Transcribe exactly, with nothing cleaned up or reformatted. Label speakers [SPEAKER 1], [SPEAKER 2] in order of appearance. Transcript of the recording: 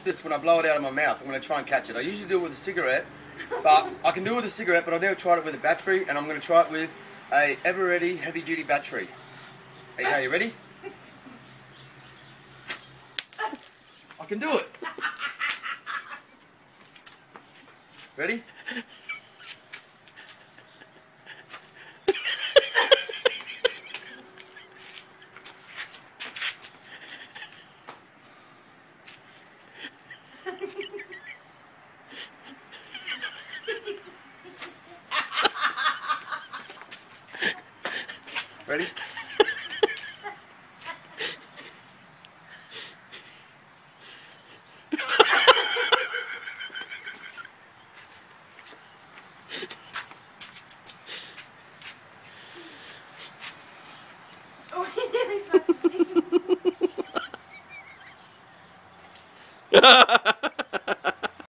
[SPEAKER 1] This when I blow it out of my mouth, I'm going to try and catch it. I usually do it with a cigarette, but I can do it with a cigarette, but I've never tried it with a battery, and I'm going to try it with a Everready heavy duty battery. Okay, you ready? I can do it. Ready? Ready?
[SPEAKER 2] Oh,